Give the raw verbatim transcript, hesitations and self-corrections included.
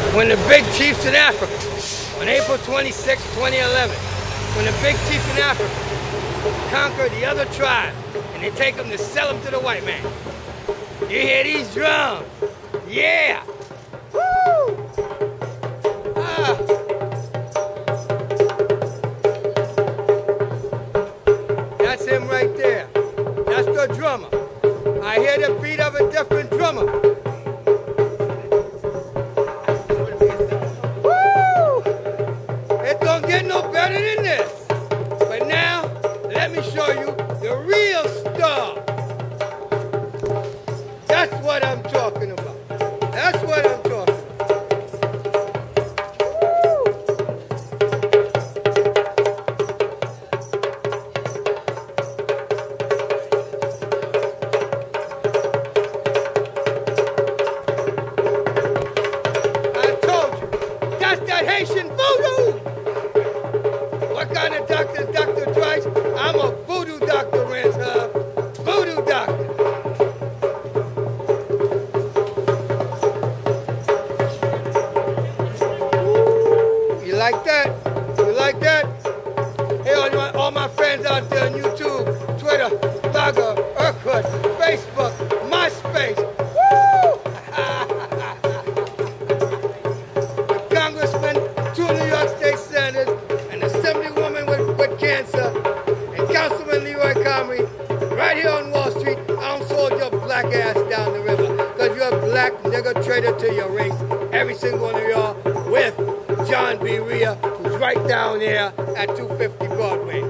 when the big chiefs in Africa, on April twenty-sixth, twenty eleven, when the big chiefs in Africa conquer the other tribes and they take them to sell them to the white man. You hear these drums? Yeah! Woo! Ah. That's him right there. That's the drummer. I hear the beat of a different drummer. Woo! It don't get no better than this. But now, let me show you the real star. That's what I'm talking about. That's what I'm talking about. I told you, that's that Haitian voodoo. What kind of doctor is Doctor Drice? I'm a voodoo doctor, Rance Huff. Voodoo doctor. You like that? You like that? Hey, all my, all my friends out there on YouTube, Twitter, Blogger, Urquhart, Facebook, MySpace. Woo! The Congressman, two New York State Senators, and Assemblywoman with, with cancer, and Councilman Leroy Comrie, right here on Wall Street. I don't sold your black ass down the river, because you're a black nigger traitor to your race. Every single one of y'all with John B. R H E A, who's right down there at two fifty Broadway.